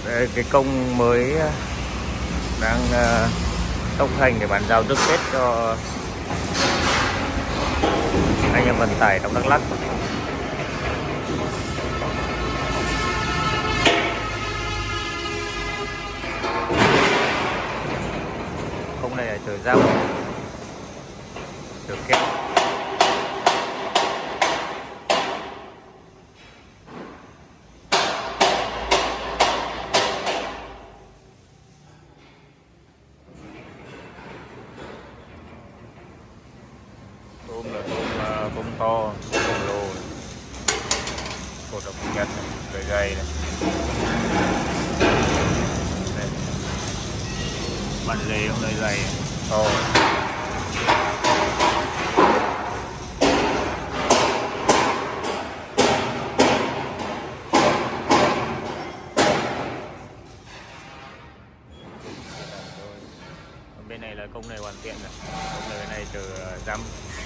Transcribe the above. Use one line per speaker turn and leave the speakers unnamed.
Đây, cái công mới đang đốc hành để bàn giao trước Tết cho anh em vận tải trong Đắk Lắk. Công này là chở rau, chở keo. Tôm là tôm to, tôm lô, cột độc nhật, gầy gầy này, bản lề không đầy dày, to. Bên này là công này hoàn thiện rồi, công này chở răm.